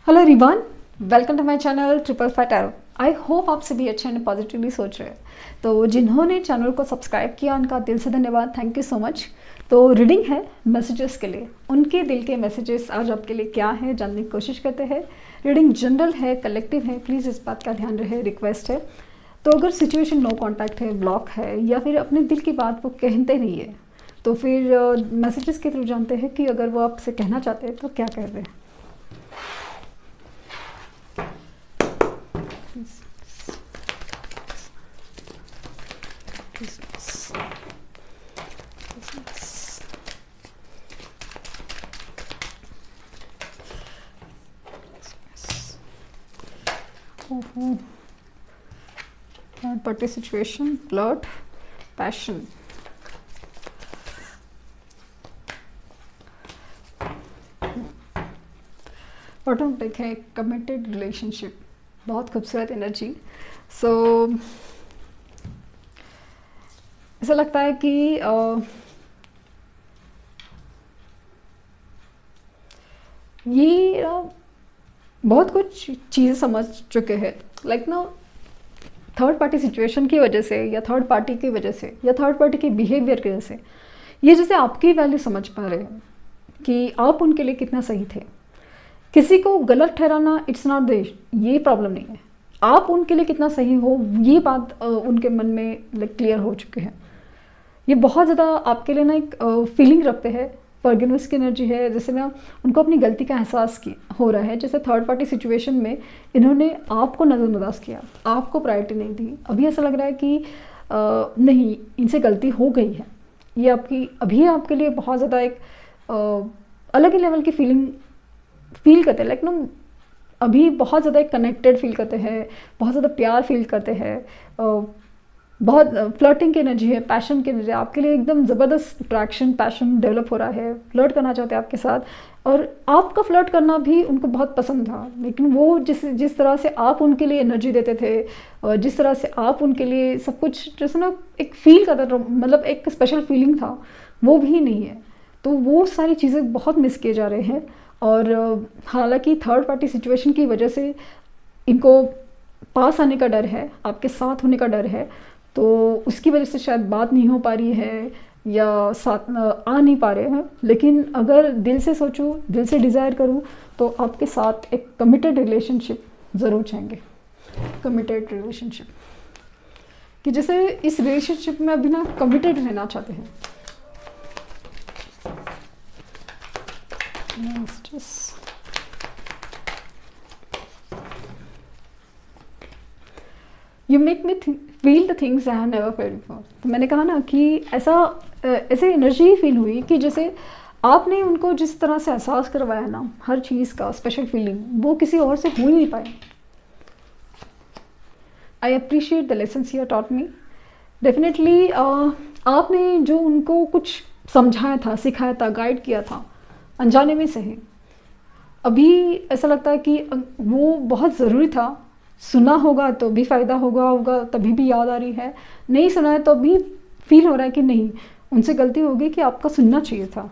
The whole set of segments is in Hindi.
हेलो रिवान, welcome to my channel triple five tarot. I hope आप सभी अच्छे एंड पॉजिटिवली सोच रहे हैं। तो जिन्होंने चैनल को सब्सक्राइब किया उनका दिल से धन्यवाद, थैंक यू सो मच। तो रीडिंग है मैसेजेस के लिए, उनके दिल के मैसेजेस आज आपके लिए क्या है जानने की कोशिश करते हैं। रीडिंग जनरल है, कलेक्टिव है, प्लीज़ इस बात का ध्यान रहे, रिक्वेस्ट है। तो अगर सिचुएशन नो कॉन्टैक्ट है, ब्लॉक है या फिर अपने दिल की बात वो कहते नहीं है, तो फिर मैसेजेस के थ्रू जानते हैं कि अगर वो आपसे कहना चाहते हैं तो क्या कह रहे हैं। Third party situation, blood, passion. Bottom take है कमिटेड रिलेशनशिप, बहुत खूबसूरत एनर्जी। सो ऐसा लगता है कि ये बहुत कुछ चीज़ें समझ चुके हैं। लाइक ना, थर्ड पार्टी सिचुएशन की वजह से या थर्ड पार्टी की वजह से या थर्ड पार्टी के बिहेवियर की वजह से ये जैसे आपकी वैल्यू समझ पा रहे हैं कि आप उनके लिए कितना सही थे। किसी को गलत ठहराना इट्स नॉट द, ये प्रॉब्लम नहीं है। आप उनके लिए कितना सही हो, ये बात उनके मन में लाइक क्लियर हो चुके हैं। ये बहुत ज़्यादा आपके लिए ना एक फीलिंग रखते हैं, फॉरगिवनेस की एनर्जी है। जैसे ना उनको अपनी गलती का एहसास हो रहा है। जैसे थर्ड पार्टी सिचुएशन में इन्होंने आपको नज़रअंदाज किया, आपको प्रायोरिटी नहीं दी। अभी ऐसा लग रहा है कि नहीं, इनसे गलती हो गई है। ये आपकी अभी आपके लिए बहुत ज़्यादा एक अलग ही लेवल की फील करते हैं। लाइक ना, अभी बहुत ज़्यादा एक कनेक्टेड फील करते हैं, बहुत ज़्यादा प्यार फील करते हैं, बहुत फ्लर्टिंग की एनर्जी है, पैशन की एनर्जी। आपके लिए एकदम ज़बरदस्त अट्रैक्शन, पैशन डेवलप हो रहा है। फ्लर्ट करना चाहते हैं आपके साथ, और आपका फ्लर्ट करना भी उनको बहुत पसंद था। लेकिन वो जिस तरह से आप उनके लिए एनर्जी देते थे और जिस तरह से आप उनके लिए सब कुछ जैसे ना एक फील करता था, मतलब एक स्पेशल फीलिंग था, वो भी नहीं है। तो वो सारी चीज़ें बहुत मिस किए जा रहे हैं। और हालांकि थर्ड पार्टी सिचुएशन की वजह से इनको पास आने का डर है, आपके साथ होने का डर है। तो उसकी वजह से शायद बात नहीं हो पा रही है या साथ आ नहीं पा रहे हैं। लेकिन अगर दिल से सोचूं, दिल से डिज़ायर करूं, तो आपके साथ एक कमिटेड रिलेशनशिप ज़रूर चाहेंगे। कमिटेड रिलेशनशिप कि जैसे इस रिलेशनशिप में अभी ना कमिटेड रहना चाहते हैं। You make me feel the things I have never felt before. तो मैंने कहा ना कि ऐसे एनर्जी फील हुई कि जैसे आपने उनको जिस तरह से एहसास करवाया ना हर चीज़ का स्पेशल फीलिंग, वो किसी और से हो ही नहीं पाए। I appreciate the lessons you taught me. Definitely आपने जो उनको कुछ समझाया था, सिखाया था, गाइड किया था, अनजाने में सही, अभी ऐसा लगता है कि वो बहुत ज़रूरी था। सुना होगा तो भी फ़ायदा होगा तभी भी याद आ रही है। नहीं सुना है तो भी फील हो रहा है कि नहीं, उनसे गलती होगी कि आपका सुनना चाहिए था।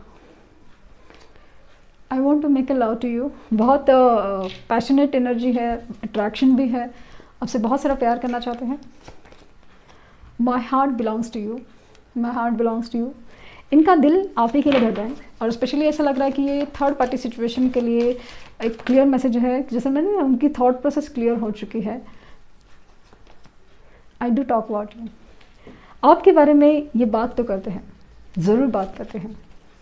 I want to make a love to you. बहुत पैशनेट एनर्जी है, अट्रैक्शन भी है, आपसे बहुत सारा प्यार करना चाहते हैं। My heart belongs to you, my heart belongs to you. इनका दिल आप ही के लिए धड़कता है। और स्पेशली ऐसा लग रहा है कि ये थर्ड पार्टी सिचुएशन के लिए एक क्लियर मैसेज है। जैसे मैंने उनकी थॉट प्रोसेस क्लियर हो चुकी है। I do talk about you. आपके बारे में ये बात तो करते हैं, ज़रूर बात करते हैं।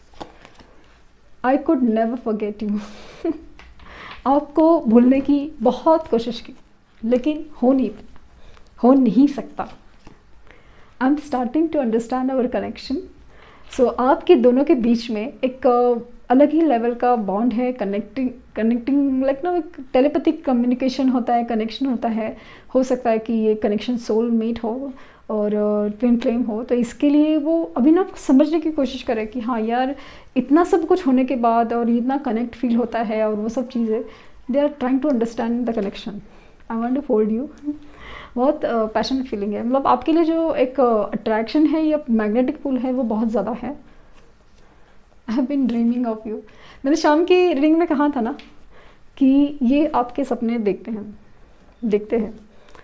I could never forget you. आपको भूलने की बहुत कोशिश की, लेकिन हो नहीं सकता। I am starting to understand our connection. So आपके दोनों के बीच में एक अलग ही लेवल का बॉन्ड है, कनेक्टिंग लाइक ना, एक टेलीपैथिक कम्युनिकेशन होता है, कनेक्शन होता है। हो सकता है कि ये कनेक्शन सोलमेट हो और ट्विन फ्लेम हो। तो इसके लिए वो अभी ना समझने की कोशिश करे कि हाँ यार, इतना सब कुछ होने के बाद और इतना कनेक्ट फील होता है और वो सब चीज़ें, they are trying to understand the connection. I want to hold you. बहुत पैशनेट फीलिंग है। मतलब आपके लिए जो एक अट्रैक्शन है या मैग्नेटिक पुल है वो बहुत ज़्यादा है। I have been dreaming of you. मैंने शाम की रीडिंग में कहा था ना कि ये आपके सपने देखते हैं।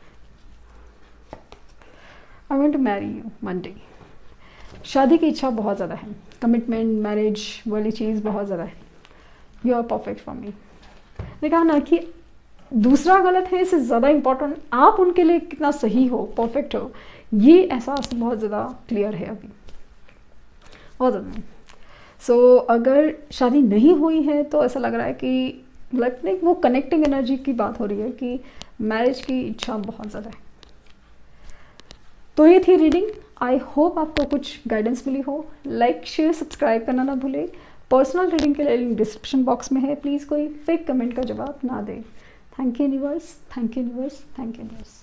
I want to marry you one day. शादी की इच्छा बहुत ज़्यादा है, कमिटमेंट मैरिज वाली चीज़ बहुत ज़्यादा है। You are perfect for me. मैंने कहा ना कि दूसरा गलत है, इससे ज़्यादा इम्पोर्टेंट आप उनके लिए कितना सही हो, परफेक्ट हो, ये एहसास बहुत ज़्यादा क्लियर है अभी, बहुत ज़्यादा। सो अगर शादी नहीं हुई है तो ऐसा लग रहा है कि लाइक वो कनेक्टिंग एनर्जी की बात हो रही है कि मैरिज की इच्छा बहुत ज़्यादा है। तो ये थी रीडिंग। आई होप आपको कुछ गाइडेंस मिली हो। लाइक शेयर सब्सक्राइब करना ना भूलें। पर्सनल रीडिंग के लिए लिंक डिस्क्रिप्शन बॉक्स में है, प्लीज़ कोई फेक कमेंट का जवाब ना दें। Thank you universe, thank you universe, thank you universe.